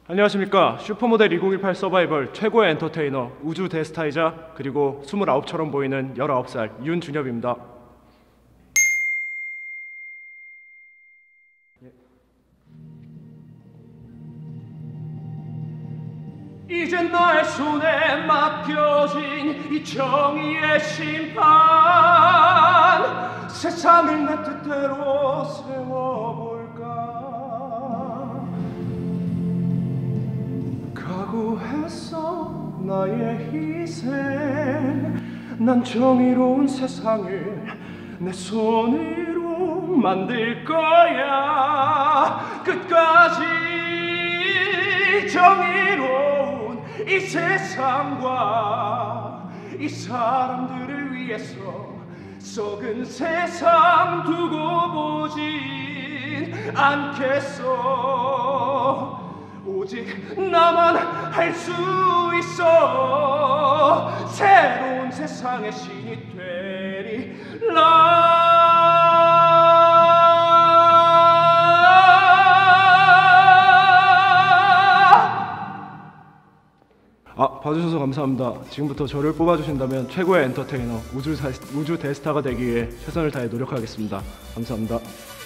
안녕하십니까. 슈퍼모델 2018 서바이벌 최고의 엔터테이너 우주 대스타이자 그리고 29처럼 보이는 19살 윤준엽입니다. 이젠 나의 손에 맡겨진 이 정의의 심판, 세상을 내 뜻대로 세워볼까. 각오했어 나의 희생, 난 정의로운 세상을 내 손으로 만들 거야. 끝까지 정의로운 이 세상과 이 사람들을 위해서 썩은 세상 두고 보진 않겠어. 오직 나만 할 수 있어. 새로운 세상의 신이 되리라. 봐주셔서 감사합니다. 지금부터 저를 뽑아주신다면 최고의 엔터테이너 우주 대스타가 되기 위해 최선을 다해 노력하겠습니다. 감사합니다.